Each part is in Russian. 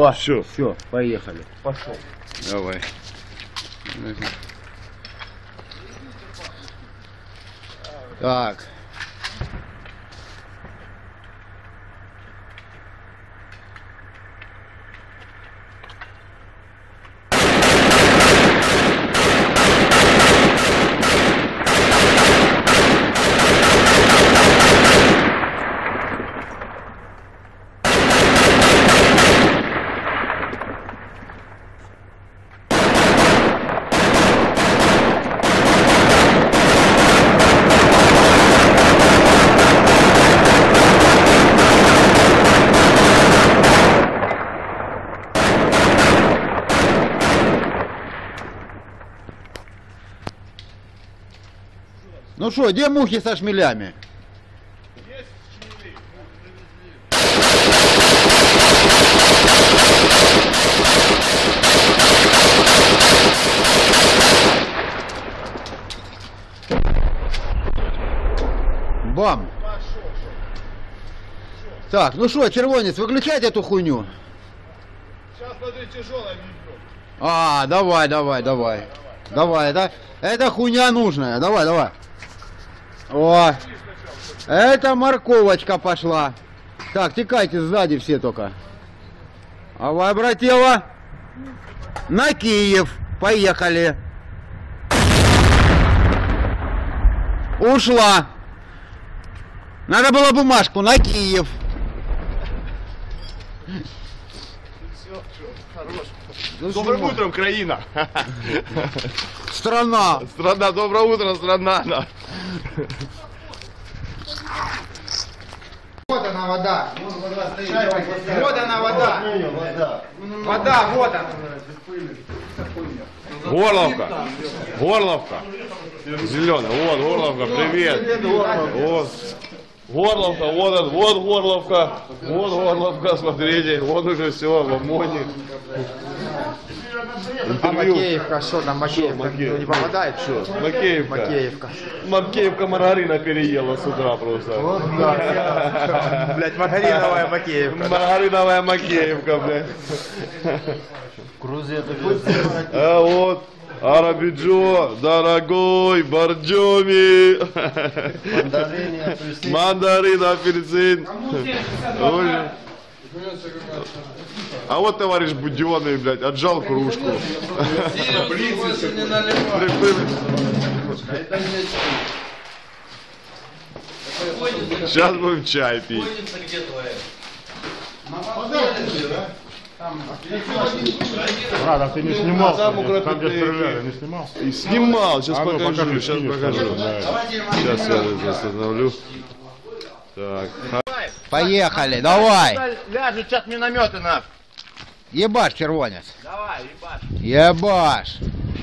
Все. Все, поехали. Пошел. Давай. Так. Ну что, где мухи со шмелями? Бам! Так, ну что, червонец, выключайте эту хуйню. Сейчас, смотри, тяжелая видно. А, давай. Давай, это хуйня нужная. Давай. О, это морковочка пошла. Так, текайте сзади все только. Давай, братела. На Киев. Поехали. Ушла. Надо было бумажку на Киев. Ну, Добрым утром, краина! Страна. Страна, доброе утро, страна! Вот она вода. Вот она вода. Вода, вот она. Горловка! Зеленая, вот Горловка, привет! Вот. Горловка, вот Горловка, смотрите, вот уже все, в ОМОНе. А Макеевка, что там Макеевка? Не попадает? Что? Макеевка. Макеевка. Макеевка маргарина переела с утра просто. Вот да. Блять, маргариновая Макеевка. Маргариновая Макеевка, блядь. А вот. Арабиджо, дорогой, Борджоми. Мандарин, апельсин. А вот товарищ Буденный, блядь, отжал кружку. Сейчас будем чай пить. Брат, а ты не снимал? Там где стреляли, не снимал? И снимал, сейчас покажу, покажи, сейчас скинешь, покажу. Сейчас я остановлю. Так. Поехали, давай. Ляжет сейчас минометы нах. Ебашь, червонец. Давай, ебашь. Ебашь.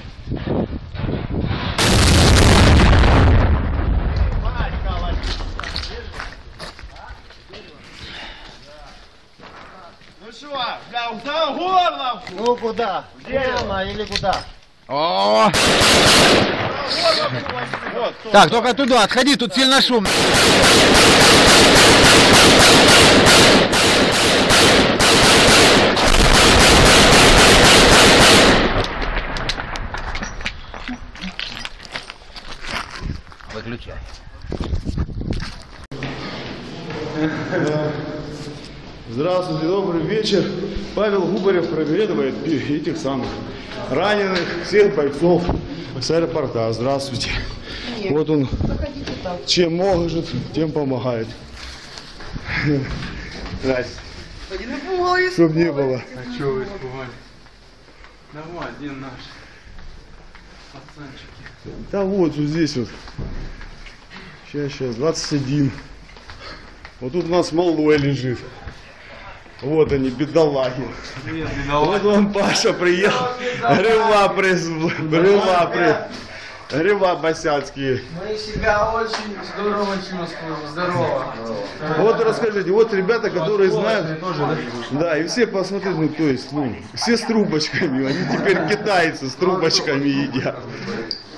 Ну что, бля, за Горловку. Ну куда? Где она или куда? О! Так, только туда, отходи, тут сильно шумно. Выключай. Здравствуйте, добрый вечер. Павел Губарев проверяет этих самых раненых, всех бойцов с аэропорта. Здравствуйте. Вот он, чем может, тем помогает. Здрасте. Чтоб не было. А чё вы испугали? Давай, один наш. Пацанчики. Да вот здесь вот. Сейчас, 21. Вот тут у нас малой лежит. Вот они, бедолаги. Привет, Вот он, Паша, приехал. Грива босяцкие. Мы себя очень здорово чувствуем. Здорово. Вот расскажите, вот ребята, которые знают. Да, и все посмотрите, ну то есть, ну, все с трубочками. Они теперь китайцы с трубочками едят.